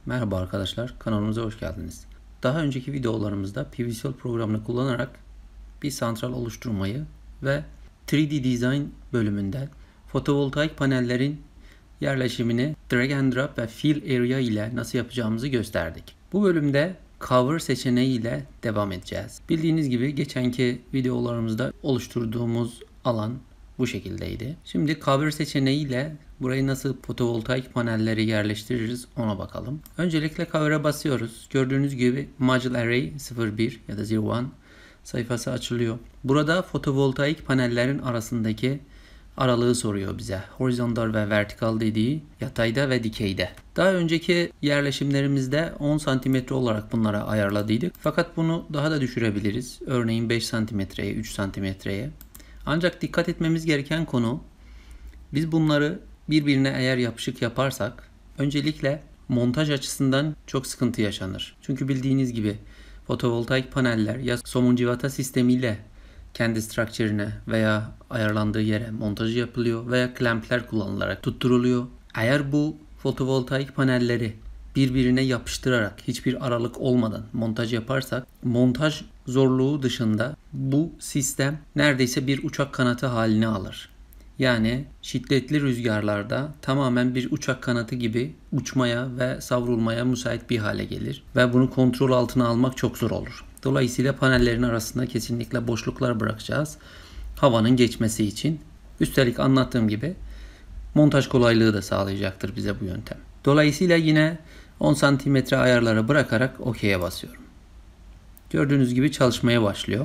Merhaba arkadaşlar, kanalımıza hoş geldiniz. Daha önceki videolarımızda PVSol programını kullanarak bir santral oluşturmayı ve 3D Design bölümünde fotovoltaik panellerin yerleşimini drag and drop ve fill area ile nasıl yapacağımızı gösterdik. Bu bölümde cover seçeneği ile devam edeceğiz. Bildiğiniz gibi geçenki videolarımızda oluşturduğumuz alan bu şekildeydi. Şimdi cover seçeneği ile burayı nasıl fotovoltaik panelleri yerleştiririz ona bakalım. Öncelikle cover'a basıyoruz. Gördüğünüz gibi Module Array 01 ya da 01 sayfası açılıyor. Burada fotovoltaik panellerin arasındaki aralığı soruyor bize. Horizontal ve vertikal dediği yatayda ve dikeyde. Daha önceki yerleşimlerimizde 10 cm olarak bunlara ayarladıydık. Fakat bunu daha da düşürebiliriz. Örneğin 5 cm'ye, 3 cm'ye. Ancak dikkat etmemiz gereken konu, biz bunları birbirine eğer yapışık yaparsak öncelikle montaj açısından çok sıkıntı yaşanır. Çünkü bildiğiniz gibi fotovoltaik paneller ya somun civata sistemiyle kendi structure'ine veya ayarlandığı yere montajı yapılıyor veya clamp'ler kullanılarak tutturuluyor. Eğer bu fotovoltaik panelleri birbirine yapıştırarak hiçbir aralık olmadan montaj yaparsak, montaj zorluğu dışında bu sistem neredeyse bir uçak kanatı halini alır. Yani şiddetli rüzgarlarda tamamen bir uçak kanatı gibi uçmaya ve savrulmaya müsait bir hale gelir ve bunu kontrol altına almak çok zor olur. Dolayısıyla panellerin arasında kesinlikle boşluklar bırakacağız havanın geçmesi için. Üstelik anlattığım gibi montaj kolaylığı da sağlayacaktır bize bu yöntem. Dolayısıyla yine 10 cm ayarlara bırakarak OK'ye basıyorum. Gördüğünüz gibi çalışmaya başlıyor.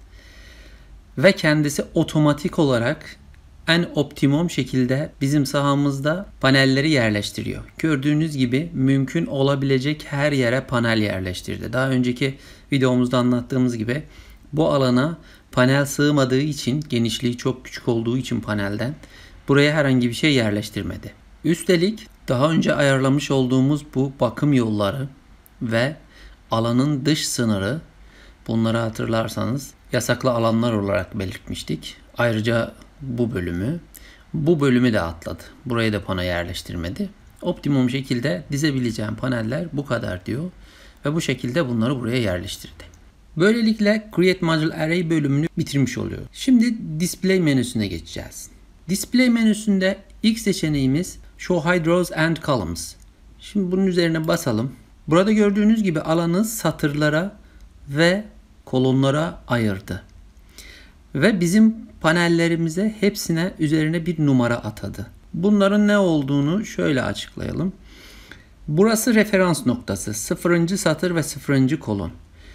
Ve kendisi otomatik olarak en optimum şekilde bizim sahamızda panelleri yerleştiriyor. Gördüğünüz gibi mümkün olabilecek her yere panel yerleştirdi. Daha önceki videomuzda anlattığımız gibi bu alana panel sığmadığı için, genişliği çok küçük olduğu için panelden buraya herhangi bir şey yerleştirmedi. Üstelik daha önce ayarlamış olduğumuz bu bakım yolları ve alanın dış sınırı, bunları hatırlarsanız yasaklı alanlar olarak belirtmiştik. Ayrıca bu bölümü de atladı. Buraya da panel yerleştirmedi. Optimum şekilde dizebileceğim paneller bu kadar diyor ve bu şekilde bunları buraya yerleştirdi. Böylelikle Create Module Array bölümünü bitirmiş oluyor. Şimdi Display menüsüne geçeceğiz. Display menüsünde ilk seçeneğimiz Show Hide Rows and Columns. Şimdi bunun üzerine basalım. Burada gördüğünüz gibi alanı satırlara ve kolonlara ayırdı. Ve bizim panellerimize hepsine üzerine bir numara atadı. Bunların ne olduğunu şöyle açıklayalım. Burası referans noktası. 0. satır ve 0. kolon.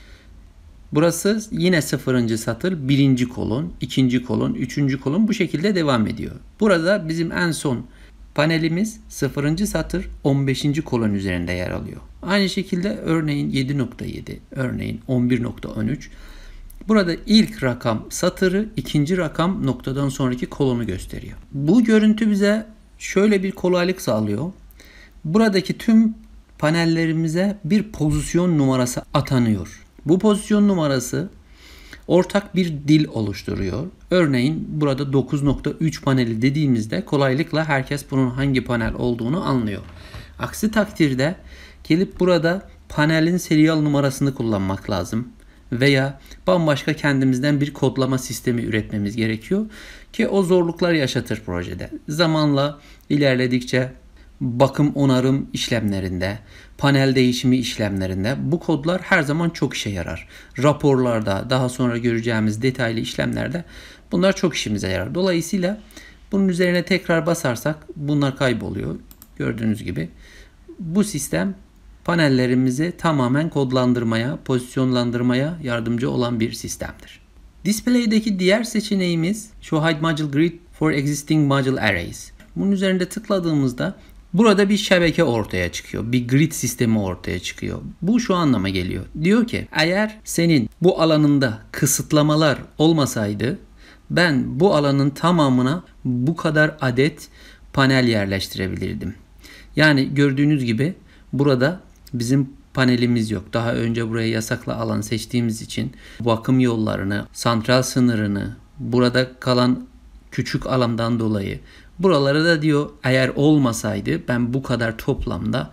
Burası yine 0. satır, 1. kolon, 2. kolon, 3. kolon bu şekilde devam ediyor. Burada bizim en son panelimiz 0. satır 15. kolon üzerinde yer alıyor. Aynı şekilde örneğin 7.7, örneğin 11.13. Burada ilk rakam satırı, ikinci rakam noktadan sonraki kolonu gösteriyor. Bu görüntü bize şöyle bir kolaylık sağlıyor. Buradaki tüm panellerimize bir pozisyon numarası atanıyor. Bu pozisyon numarası ortak bir dil oluşturuyor. Örneğin burada 9.3 paneli dediğimizde kolaylıkla herkes bunun hangi panel olduğunu anlıyor. Aksi takdirde gelip burada panelin serial numarasını kullanmak lazım. Veya bambaşka kendimizden bir kodlama sistemi üretmemiz gerekiyor ki o zorluklar yaşatır projede. Zamanla ilerledikçe bakım onarım işlemlerinde, panel değişimi işlemlerinde bu kodlar her zaman çok işe yarar. Raporlarda, daha sonra göreceğimiz detaylı işlemlerde bunlar çok işimize yarar. Dolayısıyla bunun üzerine tekrar basarsak bunlar kayboluyor. Gördüğünüz gibi bu sistem panellerimizi tamamen kodlandırmaya, pozisyonlandırmaya yardımcı olan bir sistemdir. Display'deki diğer seçeneğimiz Show Hide Module Grid for Existing Module Arrays. Bunun üzerinde tıkladığımızda burada bir şebeke ortaya çıkıyor. Bir grid sistemi ortaya çıkıyor. Bu şu anlama geliyor. Diyor ki eğer senin bu alanında kısıtlamalar olmasaydı ben bu alanın tamamına bu kadar adet panel yerleştirebilirdim. Yani gördüğünüz gibi burada bizim panelimiz yok. Daha önce buraya yasaklı alan seçtiğimiz için bakım yollarını, santral sınırını, burada kalan küçük alandan dolayı buraları da diyor eğer olmasaydı ben bu kadar toplamda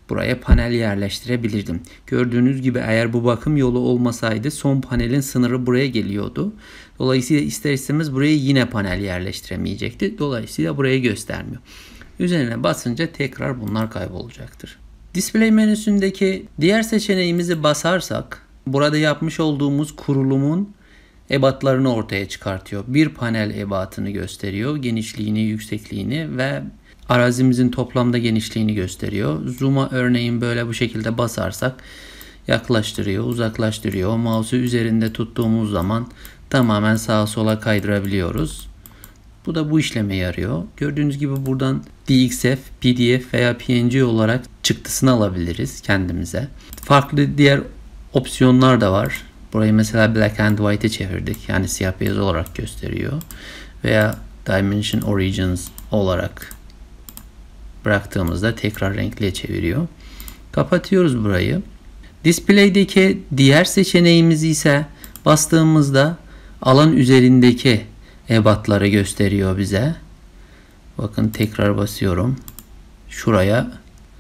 buraya panel yerleştirebilirdim. Gördüğünüz gibi eğer bu bakım yolu olmasaydı son panelin sınırı buraya geliyordu. Dolayısıyla ister istemez buraya yine panel yerleştiremeyecekti. Dolayısıyla burayı göstermiyor. Üzerine basınca tekrar bunlar kaybolacaktır. Display menüsündeki diğer seçeneğimizi basarsak burada yapmış olduğumuz kurulumun ebatlarını ortaya çıkartıyor. Bir panel ebatını gösteriyor. Genişliğini, yüksekliğini ve arazimizin toplamda genişliğini gösteriyor. Zoom'a örneğin böyle bu şekilde basarsak yaklaştırıyor, uzaklaştırıyor. Mouse'u üzerinde tuttuğumuz zaman tamamen sağa sola kaydırabiliyoruz. Bu da bu işleme yarıyor. Gördüğünüz gibi buradan DXF, PDF veya PNG olarak çıktısını alabiliriz kendimize. Farklı diğer opsiyonlar da var. Burayı mesela Black and White'e çevirdik. Yani siyah beyaz olarak gösteriyor. Veya Dimension Origins olarak bıraktığımızda tekrar renkliye çeviriyor. Kapatıyoruz burayı. Display'deki diğer seçeneğimiz ise bastığımızda alan üzerindeki ebatları gösteriyor bize. Bakın tekrar basıyorum. Şuraya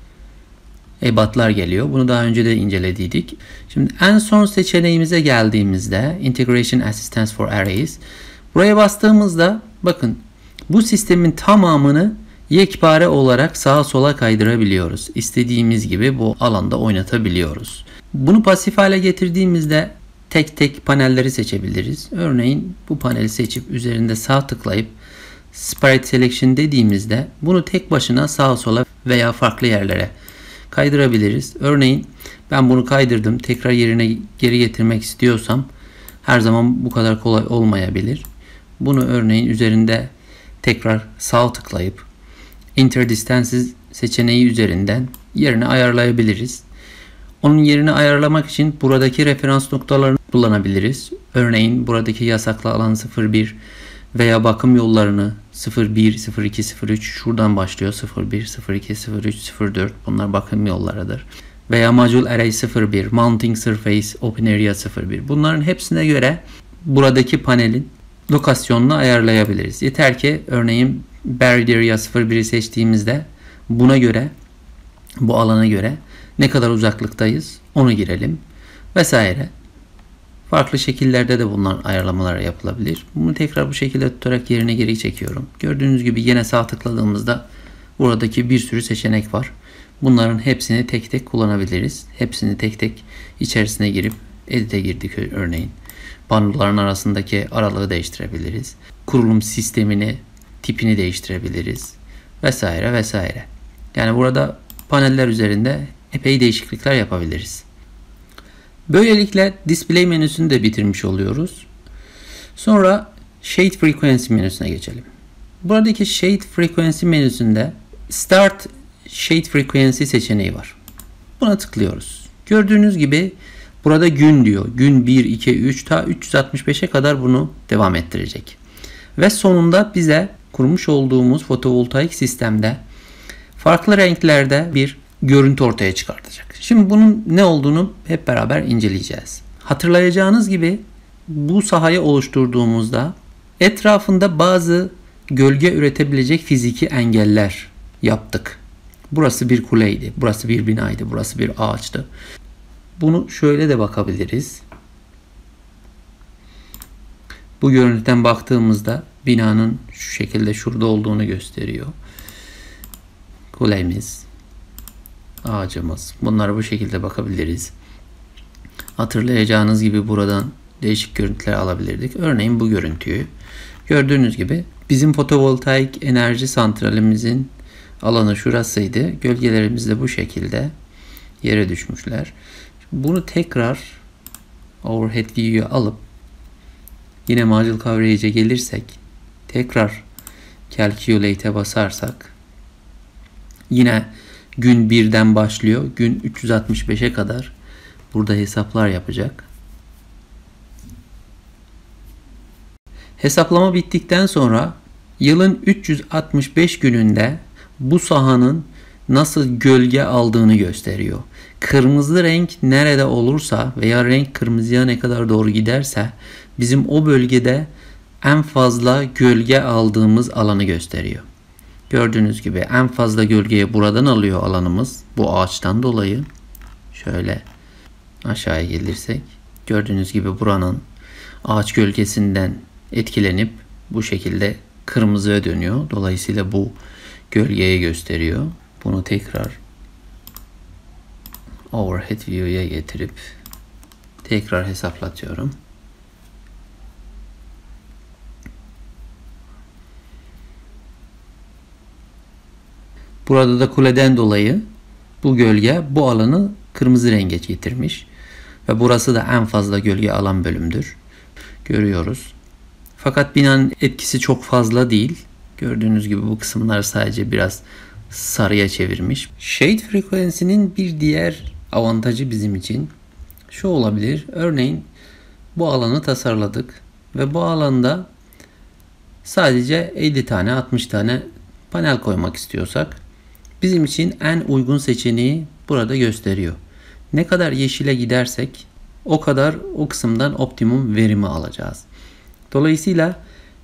ebatlar geliyor. Bunu daha önce de incelediydik. Şimdi en son seçeneğimize geldiğimizde Integration Assistance for Arrays. Buraya bastığımızda bakın bu sistemin tamamını yekpare olarak sağa sola kaydırabiliyoruz. İstediğimiz gibi bu alanda oynatabiliyoruz. Bunu pasif hale getirdiğimizde tek tek panelleri seçebiliriz. Örneğin bu paneli seçip üzerinde sağ tıklayıp Sprite Selection dediğimizde bunu tek başına sağa sola veya farklı yerlere kaydırabiliriz. Örneğin ben bunu kaydırdım. Tekrar yerine geri getirmek istiyorsam her zaman bu kadar kolay olmayabilir. Bunu örneğin üzerinde tekrar sağ tıklayıp Interdistances seçeneği üzerinden yerini ayarlayabiliriz. Onun yerini ayarlamak için buradaki referans noktalarını kullanabiliriz. Örneğin buradaki yasaklı alan 01 veya bakım yollarını 01, 02, 03 şuradan başlıyor. 01, 02, 03, 04 bunlar bakım yollarıdır. Veya Module Array 01, Mounting Surface, Open Area 01. Bunların hepsine göre buradaki panelin lokasyonunu ayarlayabiliriz. Yeter ki örneğin Buried Area 01'i seçtiğimizde buna göre, bu alana göre ne kadar uzaklıktayız onu girelim vesaire. Farklı şekillerde de bunlar ayarlamalar yapılabilir. Bunu tekrar bu şekilde tutarak yerine geri çekiyorum. Gördüğünüz gibi yine sağ tıkladığımızda buradaki bir sürü seçenek var. Bunların hepsini tek tek kullanabiliriz. Hepsini tek tek içerisine girip edit'e girdik örneğin. Panoların arasındaki aralığı değiştirebiliriz. Kurulum sistemini, tipini değiştirebiliriz. Vesaire vesaire. Yani burada paneller üzerinde epey değişiklikler yapabiliriz. Böylelikle display menüsünü de bitirmiş oluyoruz. Sonra Shade Frequency menüsüne geçelim. Buradaki Shade Frequency menüsünde Start Shade Frequency seçeneği var. Buna tıklıyoruz. Gördüğünüz gibi burada gün diyor. Gün 1, 2, 3 ta 365'e kadar bunu devam ettirecek. Ve sonunda bize kurmuş olduğumuz fotovoltaik sistemde farklı renklerde bir görüntü ortaya çıkartacak. Şimdi bunun ne olduğunu hep beraber inceleyeceğiz. Hatırlayacağınız gibi bu sahayı oluşturduğumuzda etrafında bazı gölge üretebilecek fiziki engeller yaptık. Burası bir kuleydi, burası bir binaydı, burası bir ağaçtı. Bunu şöyle de bakabiliriz. Bu görüntüden baktığımızda binanın şu şekilde şurada olduğunu gösteriyor. Kulemiz, ağacımız. Bunlara bu şekilde bakabiliriz. Hatırlayacağınız gibi buradan değişik görüntüler alabilirdik. Örneğin bu görüntüyü. Gördüğünüz gibi bizim fotovoltaik enerji santralimizin alanı şurasıydı. Gölgelerimiz de bu şekilde yere düşmüşler. Bunu tekrar Overhead View'ya alıp yine Module Coverage'e gelirsek tekrar Calculate'e basarsak yine gün 1'den başlıyor. Gün 365'e kadar burada hesaplar yapacak. Hesaplama bittikten sonra yılın 365 gününde bu sahanın nasıl gölge aldığını gösteriyor. Kırmızı renk nerede olursa veya renk kırmızıya ne kadar doğru giderse bizim o bölgede en fazla gölge aldığımız alanı gösteriyor. Gördüğünüz gibi en fazla gölgeyi buradan alıyor alanımız. Bu ağaçtan dolayı. Şöyle aşağıya gelirsek. Gördüğünüz gibi buranın ağaç gölgesinden etkilenip bu şekilde kırmızıya dönüyor. Dolayısıyla bu gölgeyi gösteriyor. Bunu tekrar overhead view'ya getirip tekrar hesaplatıyorum. Burada da kuleden dolayı bu gölge bu alanı kırmızı renge getirmiş. Ve burası da en fazla gölge alan bölümdür. Görüyoruz. Fakat binanın etkisi çok fazla değil. Gördüğünüz gibi bu kısımlar sadece biraz sarıya çevirmiş. Shade frekansinin bir diğer avantajı bizim için şu olabilir. Örneğin bu alanı tasarladık ve bu alanda sadece 50 tane 60 tane panel koymak istiyorsak bizim için en uygun seçeneği burada gösteriyor. Ne kadar yeşile gidersek o kadar o kısımdan optimum verimi alacağız. Dolayısıyla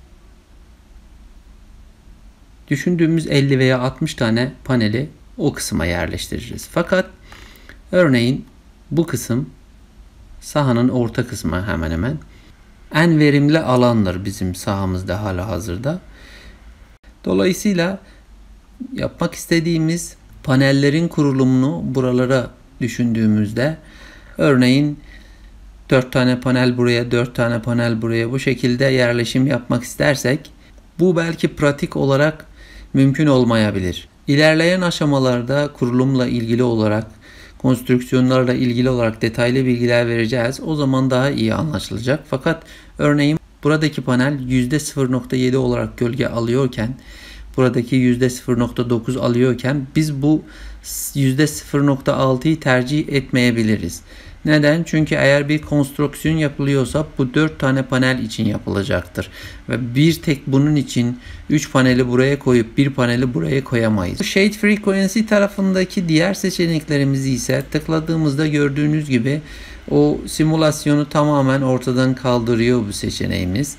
düşündüğümüz 50 veya 60 tane paneli o kısma yerleştireceğiz. Fakat örneğin bu kısım sahanın orta kısmı hemen hemen en verimli alandır bizim sahamızda halihazırda. Dolayısıyla yapmak istediğimiz panellerin kurulumunu buralara düşündüğümüzde örneğin 4 tane panel buraya, 4 tane panel buraya bu şekilde yerleşim yapmak istersek bu belki pratik olarak mümkün olmayabilir. İlerleyen aşamalarda kurulumla ilgili olarak, konstrüksiyonlarla ilgili olarak detaylı bilgiler vereceğiz. O zaman daha iyi anlaşılacak. Fakat örneğin buradaki panel %0.7 olarak gölge alıyorken buradaki %0.9 alıyorken biz bu %0.6'yı tercih etmeyebiliriz. Neden? Çünkü eğer bir konstrüksiyon yapılıyorsa bu 4 tane panel için yapılacaktır. Ve bir tek bunun için 3 paneli buraya koyup bir paneli buraya koyamayız. Shade Frequency tarafındaki diğer seçeneklerimizi ise tıkladığımızda gördüğünüz gibi o simülasyonu tamamen ortadan kaldırıyor bu seçeneğimiz.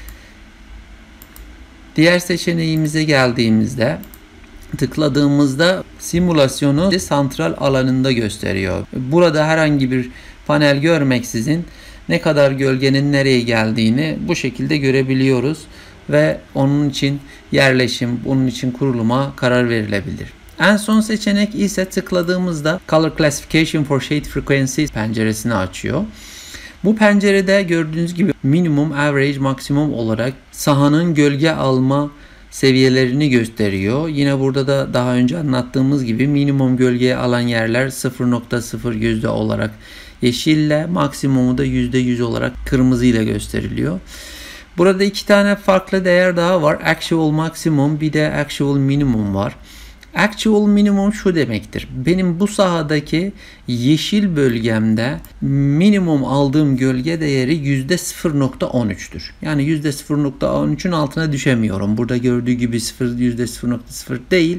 Diğer seçeneğimize geldiğimizde tıkladığımızda simülasyonu santral alanında gösteriyor. Burada herhangi bir panel görmeksizin ne kadar gölgenin nereye geldiğini bu şekilde görebiliyoruz ve onun için yerleşim, onun için kuruluma karar verilebilir. En son seçenek ise tıkladığımızda Color Classification for Shade Frequencies penceresini açıyor. Bu pencerede gördüğünüz gibi minimum, average, maksimum olarak sahanın gölge alma seviyelerini gösteriyor. Yine burada da daha önce anlattığımız gibi minimum gölgeye alan yerler 0.0 yüzde olarak yeşille, maksimumu da %100 olarak kırmızı ile gösteriliyor. Burada iki tane farklı değer daha var. Actual Maximum bir de Actual Minimum var. Actual minimum şu demektir. Benim bu sahadaki yeşil bölgemde minimum aldığım gölge değeri %0.13'tür. Yani %0.13'ün altına düşemiyorum. Burada gördüğü gibi %0.0 değil.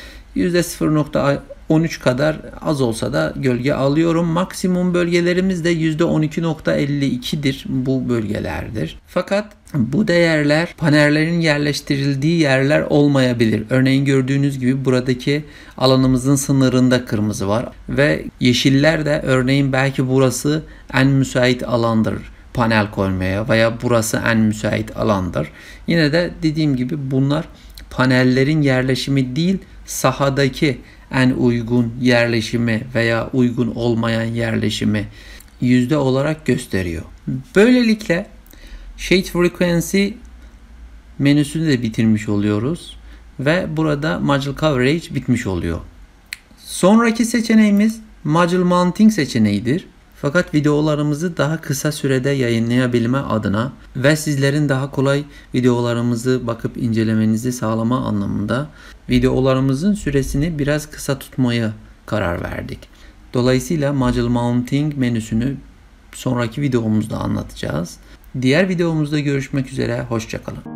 %0.13 kadar az olsa da gölge alıyorum. Maksimum bölgelerimiz de %12.52'dir. Bu bölgelerdir. Fakat bu değerler panellerin yerleştirildiği yerler olmayabilir. Örneğin gördüğünüz gibi buradaki alanımızın sınırında kırmızı var. Ve yeşiller de örneğin belki burası en müsait alandır panel koymaya veya burası en müsait alandır. Yine de dediğim gibi bunlar panellerin yerleşimi değil, sahadaki en uygun yerleşimi veya uygun olmayan yerleşimi yüzde olarak gösteriyor. Böylelikle Shade Frequency menüsünü de bitirmiş oluyoruz ve burada Module Coverage bitmiş oluyor. Sonraki seçeneğimiz Module Mounting seçeneğidir. Fakat videolarımızı daha kısa sürede yayınlayabilme adına ve sizlerin daha kolay videolarımızı bakıp incelemenizi sağlama anlamında videolarımızın süresini biraz kısa tutmaya karar verdik. Dolayısıyla Module Mounting menüsünü sonraki videomuzda anlatacağız. Diğer videomuzda görüşmek üzere, hoşça kalın.